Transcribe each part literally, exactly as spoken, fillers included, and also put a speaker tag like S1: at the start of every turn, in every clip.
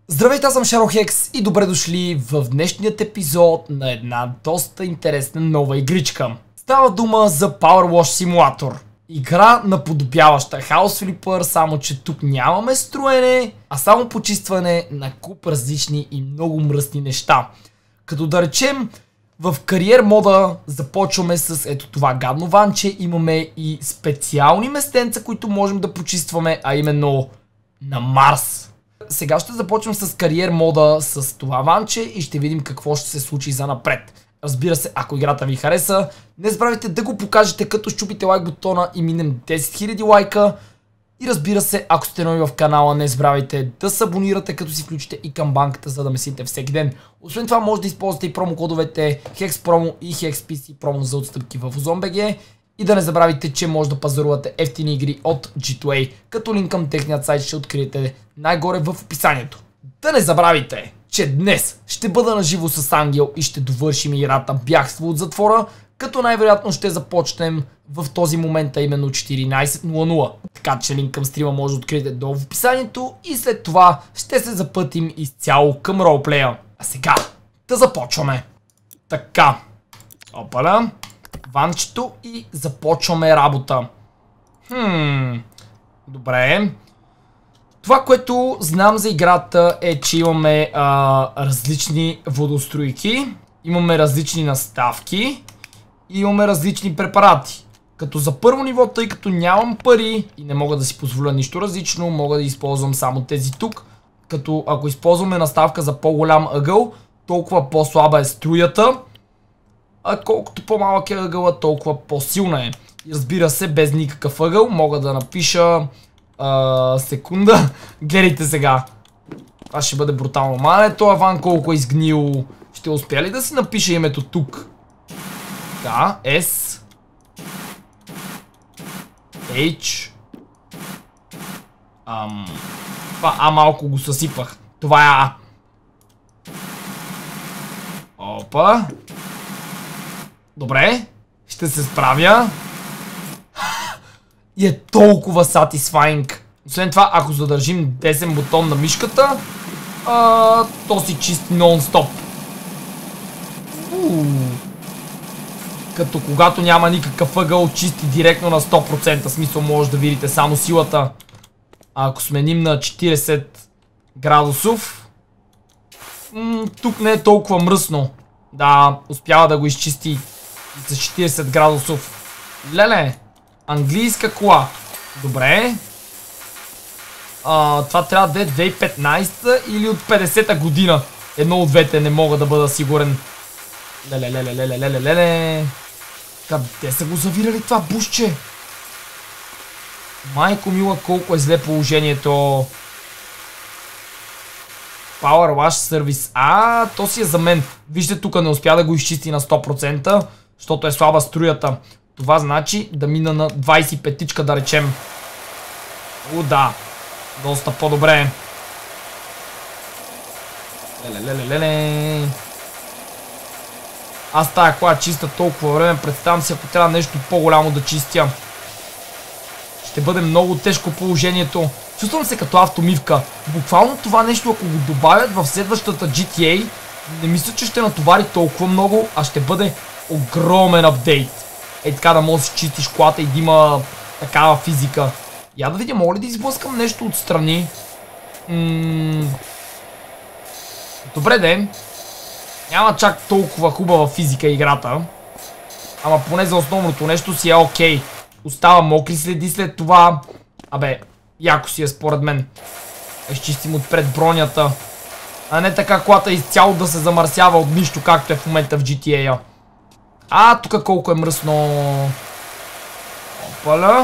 S1: Здравейте, аз съм Шарохекс и добре дошли в днешният епизод на една доста интересна нова игричка. Става дума за Power Wash Simulator. Игра наподобяваща House Flipper, само че тук нямаме строене, а само почистване на куп различни и много мръсни неща. Като да речем, в кариер мода започваме с ето това гадно ванче, имаме и специални местенца, които можем да почистваме, а именно на Марс. Сега ще започнем с кариер мода с това ванче и ще видим какво ще се случи за напред. Разбира се, ако играта ви хареса, не забравяйте да го покажете като щупите лайк бутона и минем десет хиляди лайка. И разбира се, ако сте нови в канала, не забравяйте да се абонирате, като си включите и камбанката, за да месите всеки ден. Освен това, може да използвате и промокодовете HEXPROMO и HEXPC промо за отстъпки в OZONBG. И да не забравяйте, че може да пазарувате ефтини игри от джи ту ей, като линк към техният сайт ще откриете най-горе в описанието. Да не забравяйте, че днес ще бъда на живо с Ангел и ще довършим играта Бягство от затвора, като най-вероятно ще започнем в този момент, а именно четиринайсет нула нула. Така че линк към стрима може да откриете долу в описанието и след това ще се запътим изцяло към ролплея. А сега да започваме. Така. Опаля. Ванчето и започваме работа. Хм. Добре. Това, което знам за играта е, че имаме а, различни водоструйки, имаме различни наставки и имаме различни препарати. Като за първо ниво, тъй като нямам пари и не мога да си позволя нищо различно, мога да използвам само тези тук. Като ако използваме наставка за по-голям ъгъл, толкова по-слаба е струята. А колкото по-малък е ъгъла, толкова по-силна е. И разбира се, без никакъв ъгъл мога да напиша а, секунда. Гледайте сега. Това ще бъде брутално. Мале, това ван колко е изгнил. Ще успя ли да си напиша името тук? Да, S H Ам... Това А малко го съсипах. Това е А. Опа. Добре, ще се справя. И е толкова satisfying. Освен това, ако задържим десен бутон на мишката, а, то си чисти нон-стоп. Като когато няма никакъв ъгъл, чисти директно на сто процента. Смисъл, може да видите само силата. А ако сменим на четирийсет градусов, тук не е толкова мръсно. Да, успява да го изчисти за четирийсет градусов. Леле, английска кола. Добре. А, това трябва да е две хиляди и петнайсета или от петдесета година. Едно от двете, не мога да бъда сигурен. Леле, леле, леле, леле, леле. Къде са го завирали това бушче? Майко мила, колко е зле положението. Power Wash Service. А, то си е за мен. Вижте, тук не успя да го изчисти на сто процента, защото е слаба струята. Това значи да мина на двайсет и петичка, да речем. О, да. Доста по-добре. Леле, леле, леле. Аз тая кола чиста толкова време. Представям си, ако трябва нещо по-голямо да чистя. Ще бъде много тежко положението. Чувствам се като автомивка. Буквално това нещо, ако го добавят в следващата джи ти ей, не мисля, че ще натовари толкова много, а ще бъде огромен апдейт. Ей така да можеш да си чистиш колата и да има такава физика. Я да видя, мога ли да изблъскам нещо отстрани? Ммм... Добре ден. Няма чак толкова хубава физика играта. Ама поне за основното нещо си е окей. Остава мокри следи след това. Абе, яко си е според мен. Изчистим отпред бронята. А не така колата изцяло да се замърсява от нищо, както е в момента в джи ти ей-а. А, тук колко е мръсно. Опаля.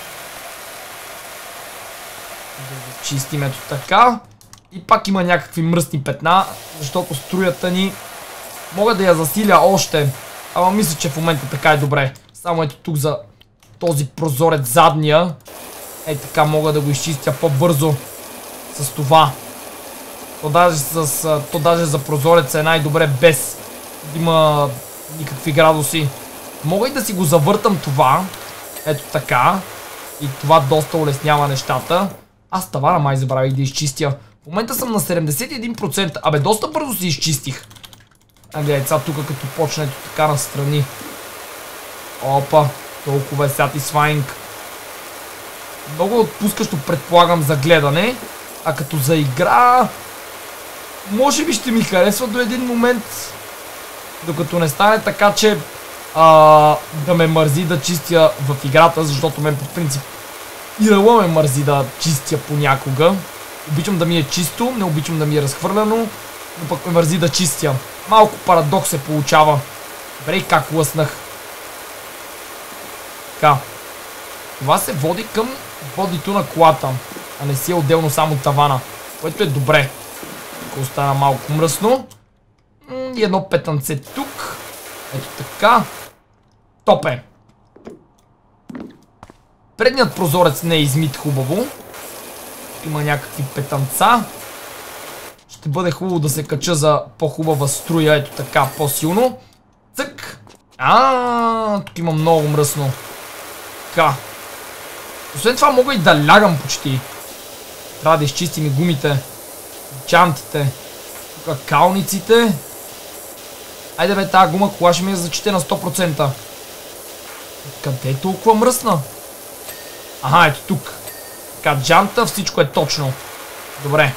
S1: Да го чистим ето така. И пак има някакви мръсни петна, защото струята ни мога да я засиля още. Ама мисля, че в момента така е добре. Само ето тук за този прозорец задния. Е така мога да го изчистя по-бързо с това. То даже, с, то даже за прозореца е най-добре без да има никакви градуси. Мога и да си го завъртам това. Ето така. И това доста улеснява нещата. Аз тавана май забравих да изчистя. В момента съм на седемдесет и един процента. Абе, доста бързо си изчистих. А гледай, сега тук като почне ето така настрани. Опа, толкова е satisfying. Много отпускащо предполагам за гледане. А като за игра... Може би ще ми харесва до един момент. Докато не стане така, че а, да ме мързи да чистя в играта, защото мен по принцип ирала ме мързи да чистя понякога. Обичам да ми е чисто, не обичам да ми е разхвърляно, но пък ме мързи да чистя. Малко парадокс се получава. Добре, и как лъснах. Така. Това се води към водито на колата, а не си е отделно само тавана, което е добре. Тук остана малко мръсно. И едно петънце тук. Ето така. Топ е. Предният прозорец не е измит хубаво. Има някакви петънца. Ще бъде хубаво да се кача за по-хубава струя. Ето така, по-силно. Цък. А, тук има много мръсно. Така. Освен това мога и да лягам почти. Трябва да изчистим и гумите. Чантите. Тук калниците. Айде бе, тази гума кола ще ми е зачите на сто процента. Къде е толкова мръсна? Аха, ето тук. Така, джанта, всичко е точно. Добре.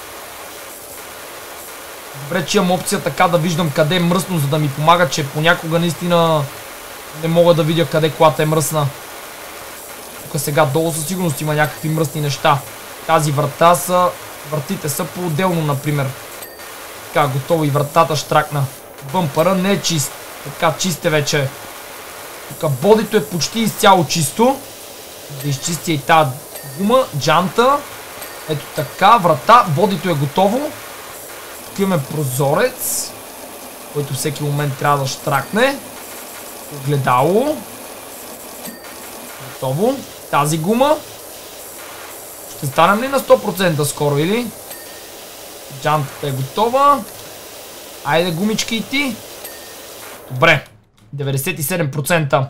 S1: Добре, че имам опция така да виждам къде е мръсно, за да ми помага, че понякога наистина не мога да видя къде колата е мръсна. Тук сега долу със сигурност има някакви мръсни неща. Тази врата са... Вратите са по-отделно, например. Така, готово, и вратата штракна. Бъмпъра не е чист. Така, чист е вече. Тук бодито е почти изцяло чисто. Да изчистя и тази гума, джанта. Ето така, врата, бодито е готово. Тук имаме прозорец, който всеки момент трябва да штракне. Огледало. Готово. Тази гума. Ще станем ли на сто процента скоро, или? Джантата е готова. Айде, гумички, и ти. Добре. деветдесет и седем процента.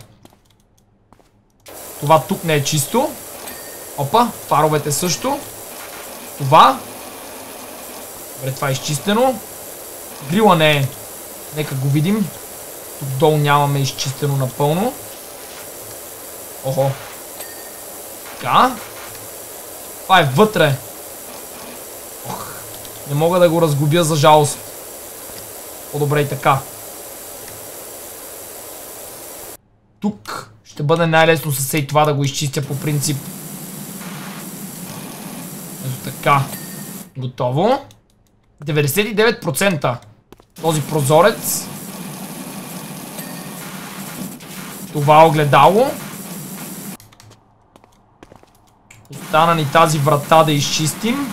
S1: Това тук не е чисто. Опа, фаровете също. Това. Добре, това е изчистено. Грила не е. Нека го видим. Тук долу нямаме изчистено напълно. Охо. Така. Това е вътре. Ох. Не мога да го разгубя, за жалост. По-добре и така. Тук ще бъде най-лесно със и това да го изчистя по принцип. Ето така. Готово. деветдесет и девет процента. Този прозорец. Това огледало. Остана ни тази врата да изчистим.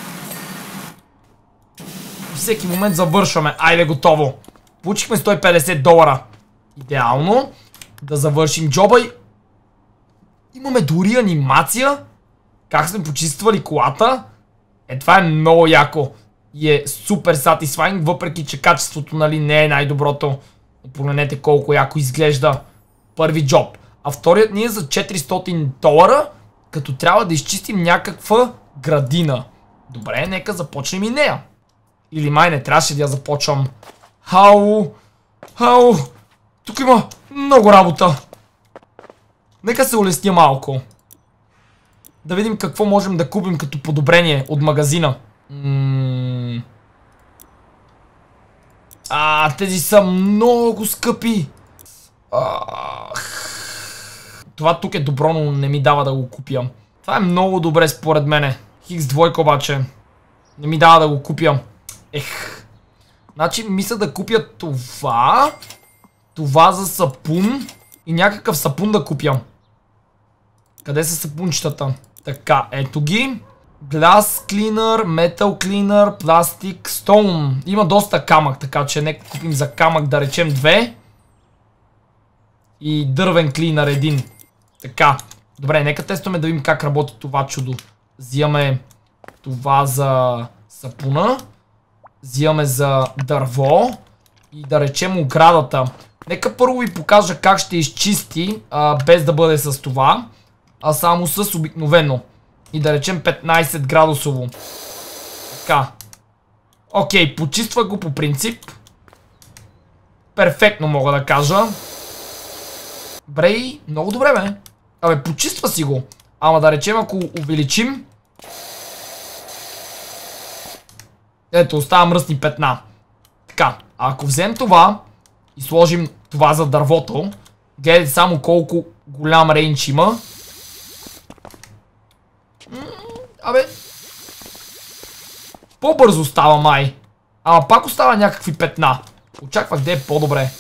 S1: Всеки момент завършваме. Айде, готово. Получихме сто и петдесет долара. Идеално. Да завършим джоба и... Имаме дори анимация. Как сме почиствали колата. Е, това е много яко. И е супер satisfying, въпреки че качеството, нали, не е най-доброто. Погледнете колко яко изглежда първи джоб. А вторият ни е за четиристотин долара, като трябва да изчистим някаква градина. Добре, нека започнем и нея. Или май не трябваше да я започвам. Хау! Хау! Тук има много работа. Нека се улесня малко. Да видим какво можем да купим като подобрение от магазина. М а, тези са много скъпи. Ах. Това тук е добро, но не ми дава да го купя. Това е много добре според мене. Хикс двойка обаче не ми дава да го купя. Ех. Значи мисля да купя това. Това за сапун. И някакъв сапун да купя. Къде са сапунчетата? Така, ето ги. Glass Cleaner, Metal Cleaner, Plastic, Stone. Има доста камък, така че нека купим за камък, да речем две. И дървен клинър един. Така. Добре, нека тестваме да видим как работи това чудо. Взимаме това за сапуна. Взимаме за дърво. И да речем оградата. Нека първо ви покажа как ще изчисти, а, без да бъде с това, а само с обикновено. И да речем петнайсет градусово. Така. Окей, почиства го по принцип. Перфектно мога да кажа. Брей, много добре бе. Абе, почиства си го. Ама да речем, ако увеличим. Ето, остава мръсни петна. Така, а ако вземем това и сложим това за дървото, гледайте само колко голям рейндж има. Абе, по-бързо става май. Ама пак остава някакви петна. Очаквах да е по-добре.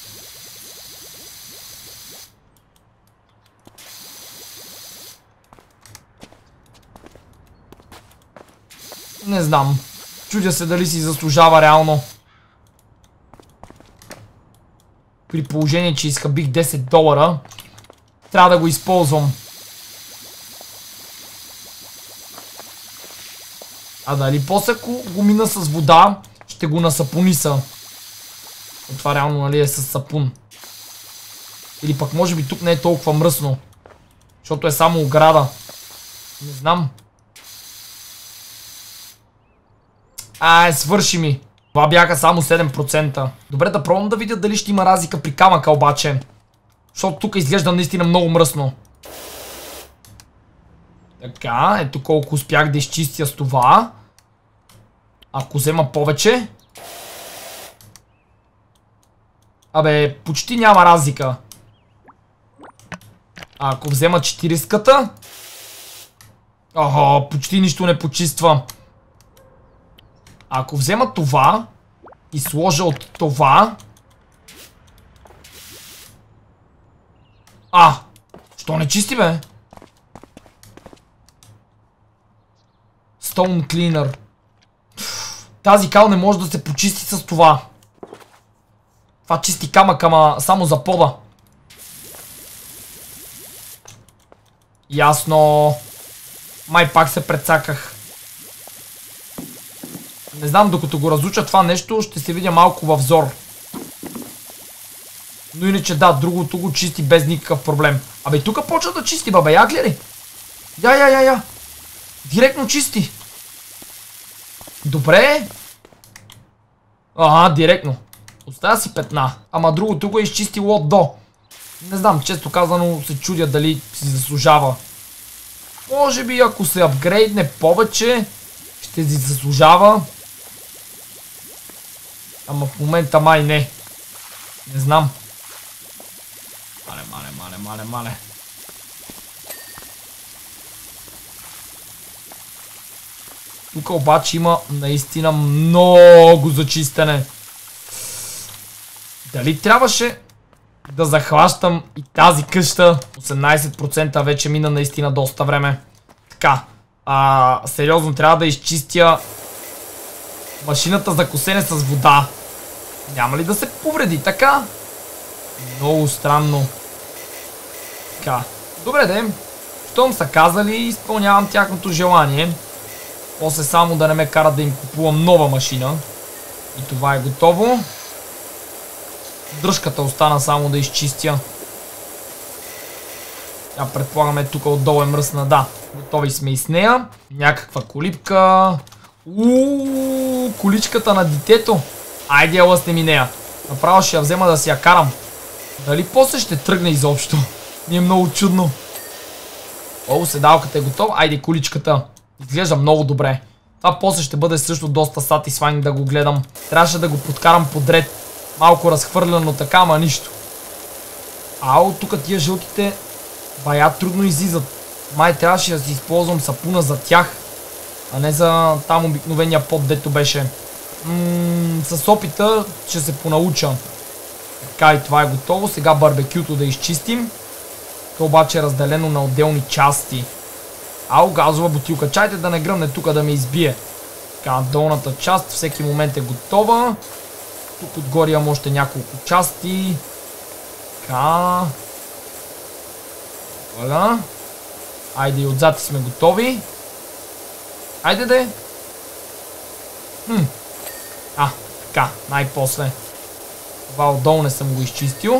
S1: Не знам. Чудя се дали си заслужава реално. При положение, че изхабих десет долара, трябва да го използвам. А дали после ако го мина с вода, ще го насапониса. Това реално, нали, е с сапун. Или пък може би тук не е толкова мръсно. Защото е само ограда. Не знам. Ай, свърши ми. Това бяха само седем процента. Добре, да пробвам да видя дали ще има разлика при камъка обаче. Защото тук изглежда наистина много мръсно. Така, ето колко успях да изчистя с това. Ако взема повече. Абе, почти няма разлика. А ако взема четиридесетката. Охо, почти нищо не почиства. Ако взема това и сложа от това. А, що не чисти бе? Stone Cleaner. Тази кал не може да се почисти с това. Това чисти камък, ама само за пода. Ясно. Май пак се прецаках. Не знам, докато го разуча това нещо, ще се видя малко във взор. Но иначе да, другото го чисти без никакъв проблем. Абе, тук почва да чисти, бабе, я гледай. Я, я, я, я. Директно чисти. Добре. Ага, директно. Оставя си петна. Ама другото го е изчистило от до. Не знам, често казано се чудя дали си заслужава. Може би ако се апгрейдне повече, ще си заслужава. Ама в момента май не. Не знам. Мале, мале, мале, мале, мале. Тук обаче има наистина много зачистене. Дали трябваше да захващам и тази къща? осемнайсет процента вече мина наистина доста време. Така. А, сериозно трябва да изчистя машината за косене с вода. Няма ли да се повреди така? Много странно. Така. Добре де. Щом са казали, изпълнявам тяхното желание. После само да не ме карат да им купувам нова машина. И това е готово. Дръжката остана само да изчистя. Я предполагаме тук отдолу е мръсна. Да, готови сме и с нея. Някаква колипка. Ууу, количката на детето. Айде, лъсне ми нея. Направо ще я взема да си я карам. Дали после ще тръгне изобщо? Ми е много чудно. О, седалката е готова. Айде, количката. Изглежда много добре. Това после ще бъде също доста satisfying да го гледам. Трябваше да го подкарам подред. Малко разхвърляно така, ама нищо. Ау, тук тия жълтите бая трудно излизат. Май трябваше да си използвам сапуна за тях, а не за там обикновения пот, дето беше. Ммм, с опита ще се понауча. Така, и това е готово. Сега барбекюто да изчистим. То обаче е разделено на отделни части. Ау, газова бутилка. Чайте да не гръмне тук да ме избие. Така, долната част всеки момент е готова. Тук отгоре имам още няколко части. Така. Voilà. Айде, и отзад сме готови. Айде де. Хм. А, така, най-после. Това отдолу не съм го изчистил.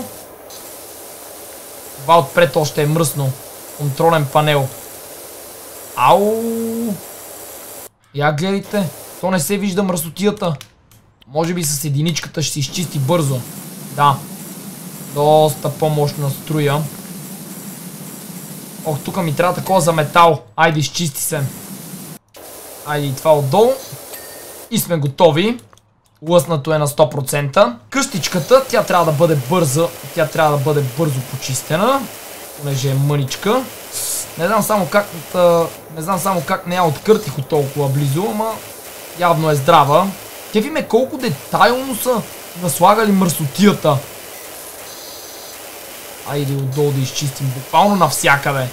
S1: Това отпред още е мръсно. Контролен панел. Ау! Я гледайте. То не се вижда мръсотията. Може би с единичката ще се изчисти бързо. Да. Доста по-мощна струя. Ох, тук ми трябва такова за метал. Айде, изчисти се. Айде и това отдолу. И сме готови. Лъснато е на сто процента. Къщичката, тя трябва да бъде бърза. Тя трябва да бъде бързо почистена. Понеже е мъничка. Не знам само как... Не знам само как не я откъртих от толкова близо, ама явно е здрава. Кефи ме колко детайлно са наслагали мърсотията. Айде отдолу да изчистим. Буквално навсякъде.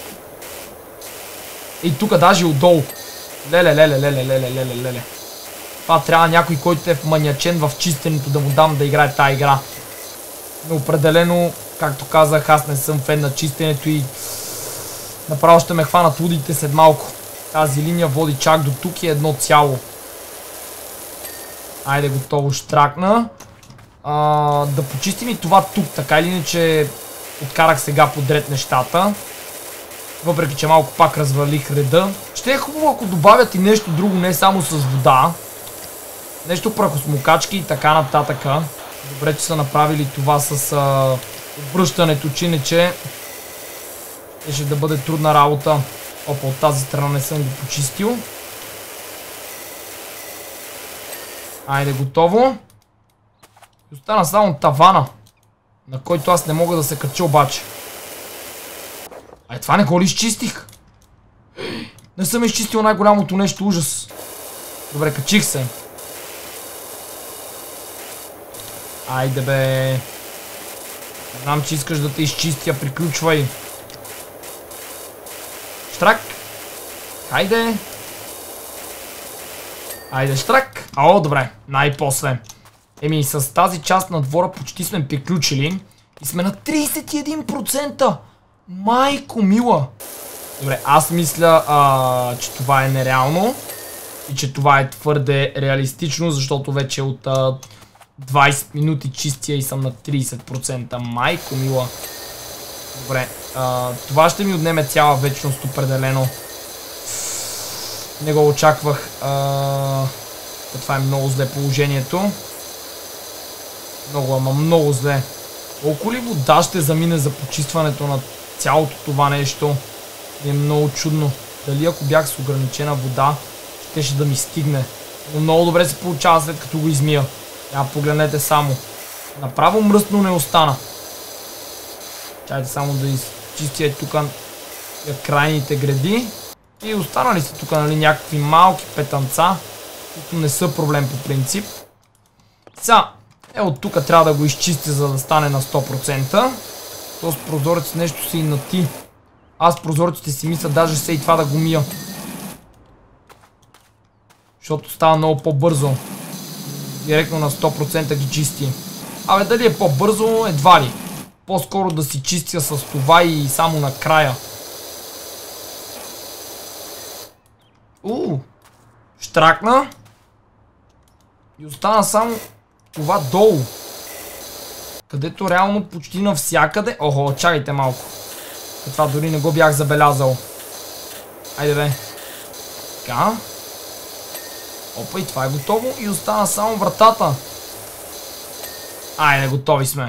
S1: И тук даже отдолу. Леле, леле, леле, леле, леле, леле. Това трябва някой, който е вманячен в чистенето, да му дам да играе тази игра. Но определено, както казах, аз не съм фен на чистенето и направо ще ме хванат лудите след малко. Тази линия води чак до тук и едно цяло. Айде, готово, штракна. А, да почистим и това тук, така или иначе откарах сега подред нещата. Въпреки че малко пак развалих реда. Ще е хубаво, ако добавят и нещо друго, не само с вода. Нещо прахосмокачки и така нататък. Добре, че са направили това с а, обръщането, че иначе ще да бъде трудна работа. Опа, от тази страна не съм го почистил. Айде, готово. Остана само тавана, на който аз не мога да се кача обаче. Ай, това не го ли изчистих? Не съм изчистил най-голямото нещо, ужас. Добре, качих се. Айде бе. Знам, че искаш да те изчистя, приключвай. Штрак. Айде. Айде, штрак. О, добре, най-после. Еми, с тази част на двора почти сме приключили. И сме на трийсет и един процента. Майко мила. Добре, аз мисля, а, че това е нереално. И че това е твърде реалистично, защото вече от а, двайсет минути чистия и съм на трийсет процента. Майко мила. Добре, а, това ще ми отнеме цяла вечност определено. Не го очаквах. А, това е много зле положението. Много, ама много зле. Колко ли вода ще замине за почистването на цялото това нещо? Е много чудно. Дали ако бях с ограничена вода, ще ще да ми стигне. Но много добре се получава след като го измия. Я погледнете само. Направо мръсно не остана. Чайте само да изчистя тук крайните гради. И останали са тук, нали, някакви малки петънца, които не са проблем по принцип. Сега, е от тук трябва да го изчистя, за да стане на сто процента. Този прозорец нещо си и нати. Аз прозорците си мисля даже се и това да го мия. Защото става много по-бързо. Директно на сто процента ги чисти. Абе, дали е по-бързо? Едва ли. По-скоро да си чистя с това и само накрая. Уу, штракна. И остана само това долу. Където реално почти навсякъде... Охо, чакайте малко. Това дори не го бях забелязал. Айде бе. Така. Опа, и това е готово. И остана само вратата. Айде, готови сме.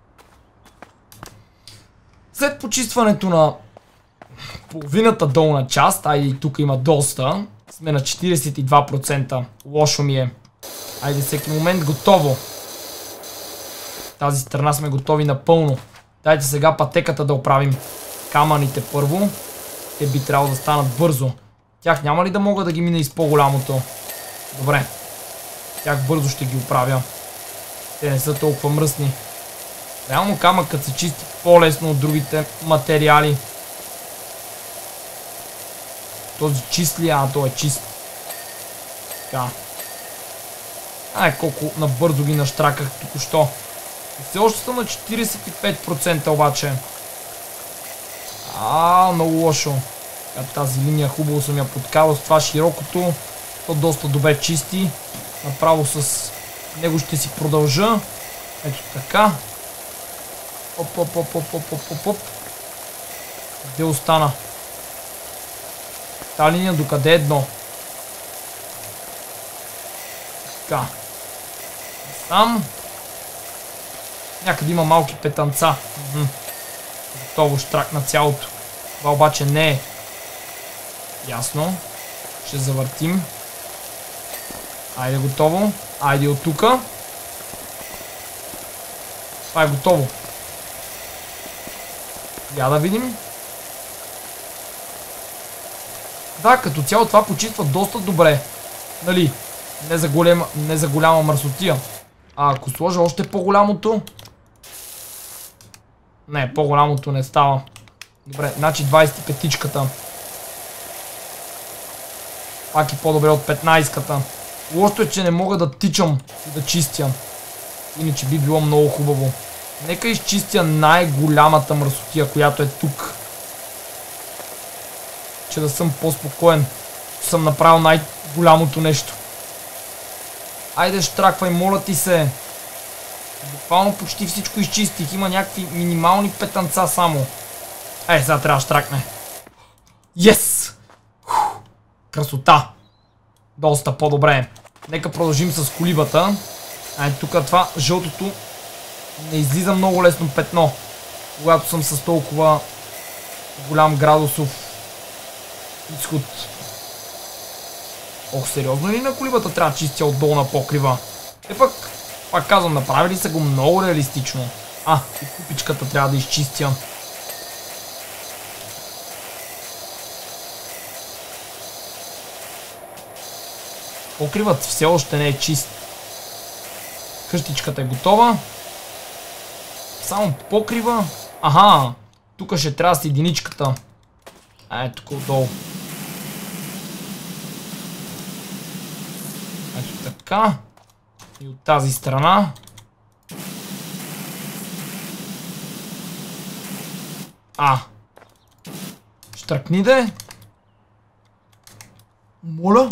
S1: След почистването на половината долна част, айде и тук има доста, сме на четирийсет и два процента. Лошо ми е. Айде, всеки момент готово. Тази страна сме готови напълно. Дайте сега пътеката да оправим. Камъните първо. Те би трябвало да станат бързо. Тях няма ли да мога да ги мина и с по-голямото? Добре. Тях бързо ще ги оправя. Те не са толкова мръсни. Реално камъкът се чисти по-лесно от другите материали. Този чист ли? А, той е чист. Така. Ай, колко набързо ги наштраках току-що. Все още съм на четирийсет и пет процента обаче. А, много лошо. Тази линия хубаво съм я подкарал с това широкото. То доста добре чисти. Направо с него ще си продължа. Ето така. Оп, оп, оп, оп, оп, оп, оп, оп. Къде остана? Та линия докъде е дно? Така. Там. Някъде има малки петънца. Мхм. Готово, штракна цялото. Това обаче не е. Ясно. Ще завъртим. Айде, готово. Айде от тука. Това е готово. Я да видим. Да, като цяло това почиства доста добре. Нали? Не за, голема, не за голяма мърсотия. А ако сложа още по-голямото... Не, по-голямото не става. Добре, значи двайсет и петичката. Пак е по-добре от петнайсетката. Лошото е, че не мога да тичам и да чистя. Иначе би било много хубаво. Нека изчистя най-голямата мърсотия, която е тук. Че да съм по-спокоен. Че съм направил най-голямото нещо. Айде, штраквай, моля ти се. Буквално почти всичко изчистих. Има някакви минимални петънца само. Е, сега трябва да штракне. Yes! Красота! Доста по-добре. Нека продължим с колибата. Ай, тук това жълтото не излиза много лесно петно, когато съм с толкова голям градусов изход. Ох, сериозно ли на колибата трябва да чистя отдолу на покрива? Е пък, пак казвам, направили са го много реалистично. А, и купичката трябва да изчистя. Покривът все още не е чист. Къщичката е готова. Само покрива. Аха, тук ще трябва с единичката. А, е тук отдолу. Ето така. И от тази страна. А. Штракни де. Моля.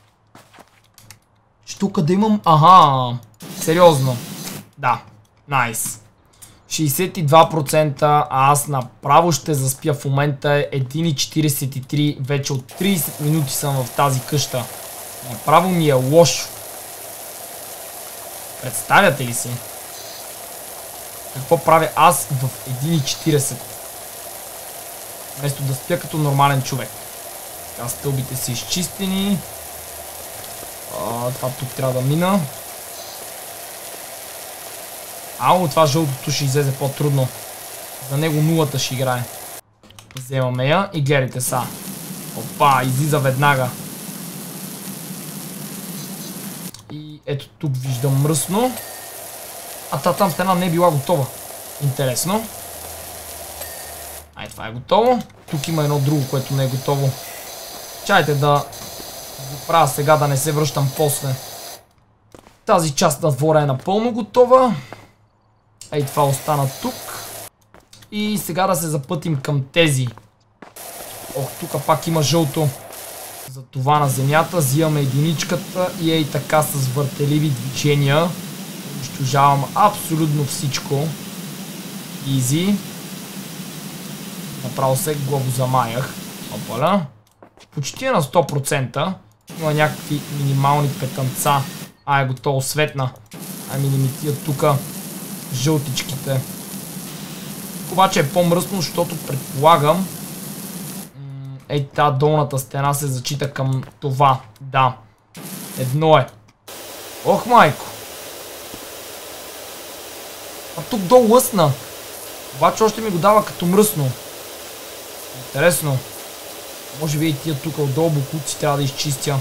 S1: Че тук да имам... Аха. Сериозно. Да. Найс. шейсет и два процента, а аз направо ще заспя в момента едно четирийсет и три. Вече от трийсет минути съм в тази къща. Направо ми е лошо. Представяте ли си? Какво правя аз в едно четирийсет? Вместо да спя като нормален човек. Така, стълбите са изчистени. А, това тук трябва да мина. Ало, това жълтото ще излезе по-трудно. За него нулата ще играе. Вземаме я и гледайте са. Опа, излиза веднага. И ето тук виждам мръсно. А та там стена не е била готова. Интересно. Ай, това е готово. Тук има едно друго, което не е готово. Чайте да го правя сега, да не се връщам после. Тази част на двора е напълно готова. Ей, това остана тук. И сега да се запътим към тези. Ох, тук пак има жълто. За това на земята взимаме единичката и ей така с въртеливи движения унищожавам абсолютно всичко. Изи. Направо се главозамаях. Опаля. Почти на сто процента. Има някакви минимални петънца. А, е готово, светна. Ами не ми тия тука жълтичките. Обаче е по-мръсно, защото предполагам ей, тази долната стена се зачита към това. Да. Едно е. Ох, майко. А тук долу лъсна. Обаче още ми го дава като мръсно. Интересно. Може би и тия тук отдолу бокуци трябва да изчистя.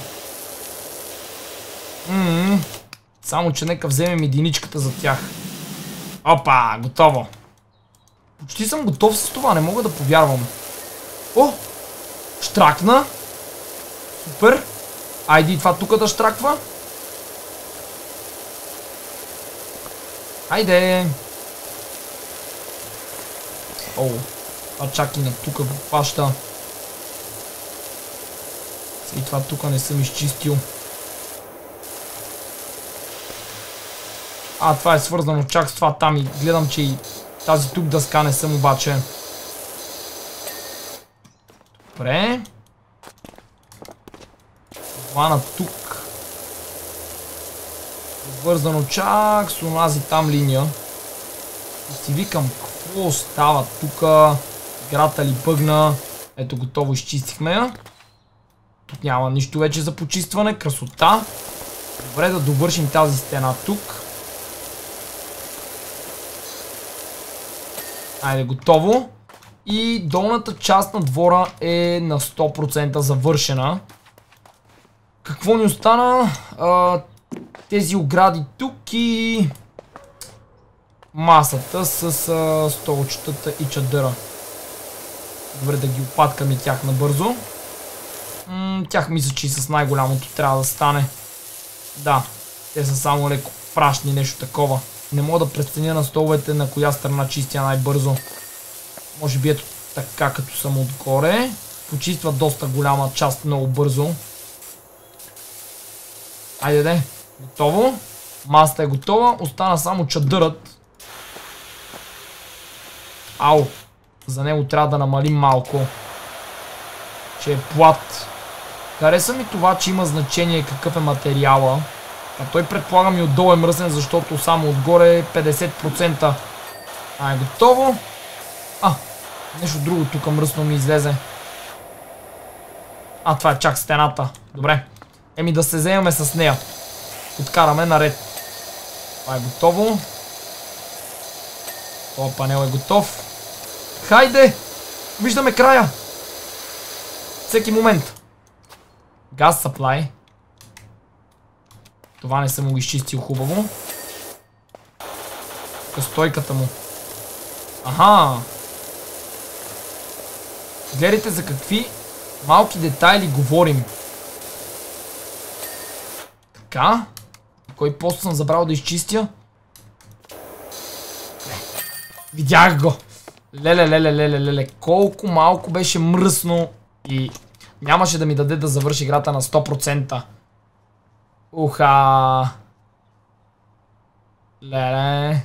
S1: Ммм. Само че нека вземем единичката за тях. Опа, готово. Почти съм готов с това, не мога да повярвам. О! Штракна. Супер. Айде и това тук да штраква. Айде. О, това чак и на тук го паща. И това тук не съм изчистил. А, това е свързано чак с това там и гледам, че и тази тук дъска не съм обаче. Добре. Това на тук. Вързано чак с онази там линия. И си викам, какво става тука? Играта ли бъгна? Ето, готово, изчистихме я. Тук няма нищо вече за почистване. Красота. Добре, да довършим тази стена тук. Айде, готово. И долната част на двора е на сто процента завършена. Какво ни остана? А, тези огради тук и масата с а, столчетата и чадъра. Добре, да ги опаткаме тях набързо. М тях мисля, че и с най-голямото трябва да стане. Да, те са само леко прашни, нещо такова. Не мога да преценя на столовете на коя страна чистя най-бързо. Може би ето така, като съм отгоре. Почиства доста голяма част много бързо. Айде де, готово. Масата е готова, остана само чадърът. Ау, за него трябва да намалим малко. Че е плат. Хареса ми това, че има значение какъв е материала. А той, предполагам, и отдолу е мръсен, защото само отгоре е петдесет процента. А, е готово. А, нещо друго тук мръсно ми излезе. А, това е чак стената. Добре. Еми да се вземем с нея. Откараме наред. Това е готово. Това панел е готов. Хайде! Виждаме края! Всеки момент. Газ supply. Това не съм го изчистил хубаво. Тук стойката му. Аха! Гледайте за какви малки детайли говорим. Така. Кой пост съм забрал да изчистя? Видях го! Леле, леле, леле, леле. Колко малко беше мръсно и нямаше да ми даде да завърши играта на сто процента. Уха! Леле.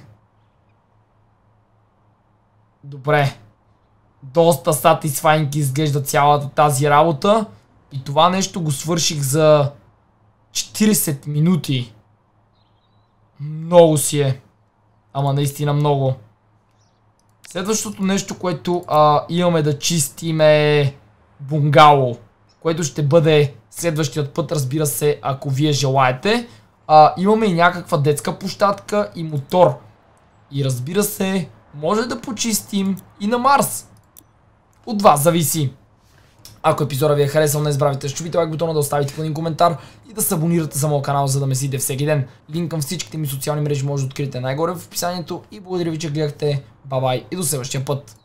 S1: Добре. Доста сатисфайнки изглежда цялата тази работа. И това нещо го свърших за четиридесет минути. Много си е. Ама наистина много. Следващото нещо, което а, имаме да чистим е бунгало. Което ще бъде следващият път, разбира се, ако вие желаете. А, имаме и някаква детска площадка и мотор. И разбира се, може да почистим и на Марс. От вас зависи. Ако епизода ви е харесал, не забравяйте да чупите лайк бутона, да оставите един коментар и да се абонирате за моят канал, за да ме следите всеки ден. Линк към всичките ми социални мрежи може да откриете най-горе в описанието и благодаря ви, че гледахте. Бай-бай и до следващия път.